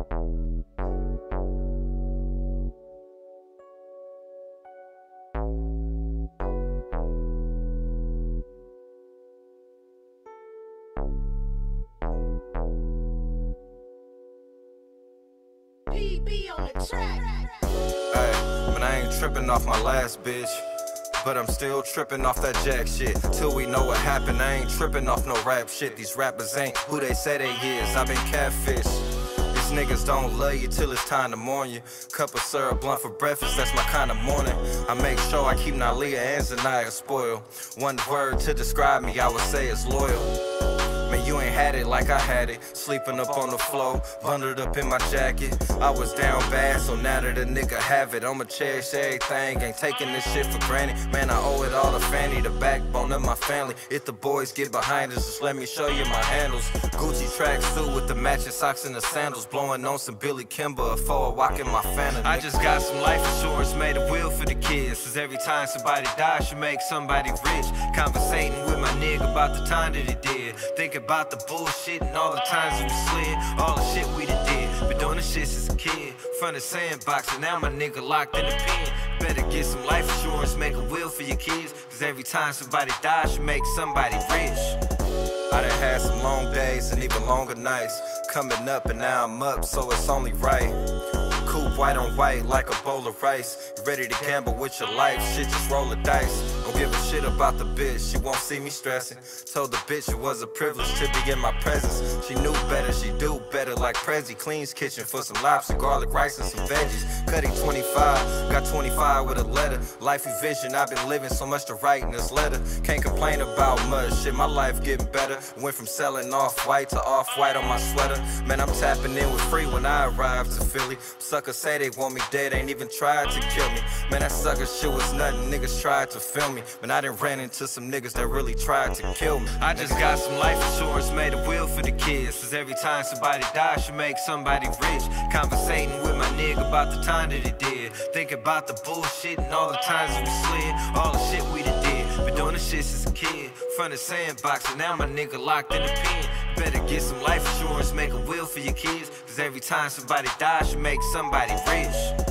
PB on the track. Hey, but I ain't tripping off my last bitch, but I'm still tripping off that jack shit. Till we know what happened, I ain't tripping off no rap shit. These rappers ain't who they say they is. I've been catfished. These niggas don't love you till it's time to mourn you. Cup of syrup, blunt for breakfast, that's my kind of morning. I make sure I keep Nalia and Zanaya spoiled. One word to describe me, I would say it's loyal. Man, you ain't had it like I had it. Sleeping up on the floor, bundled up in my jacket. I was down bad, so now that a nigga have it, I'ma cherish everything, ain't taking this shit for granted. Man, I owe it all to Fanny, the backbone of my family. If the boys get behind us, just let me show you my handles. Gucci tracksuit with the matching socks and the sandals. Blowing on some Billy Kimber, a forward walking my Fanta. I just got some life insurance, made a will for the kids. Cause every time somebody dies, should make somebody rich. Conversating with my nigga about the time that he did. Think about the bullshit and all the times we slid. All the shit we done did. Been doing the shit since a kid. Front of sandbox and now my nigga locked in the pen. Better get some life insurance, make a will for your kids. Cause every time somebody dies, should make somebody rich. I done had some long days and even longer nights. Coming up and now I'm up, so it's only right. Coupe white on white like a bowl of rice. You ready to gamble with your life, shit, just roll the dice. Don't give a shit about the bitch, she won't see me stressing. Told the bitch it was a privilege to be in my presence. She knew better, she do better like Prezi. Cleans kitchen for some lobster, garlic rice and some veggies. Cutting 25, got 25 with a letter. Life vision, I've been living so much to write in this letter. Can't complain about much, shit, my life getting better. Went from selling off-white to off-white on my sweater. Man, I'm tapping in with free when I arrived to Philly. Suckers say they want me dead, ain't even tried to kill me. Man, that sucker shit was nothing, niggas tried to film me. But I done ran into some niggas that really tried to kill me. I just got some life insurance, made a will for the kids. Cause every time somebody dies, should make somebody rich. Conversating with my nigga about the time that he did. Think about the bullshit and all the times we slid. All the shit we done did. Been doing the shit since a kid. Front of sandbox and now my nigga locked in the pen. Better get some life insurance, make a will for your kids. Cause every time somebody dies, should make somebody rich.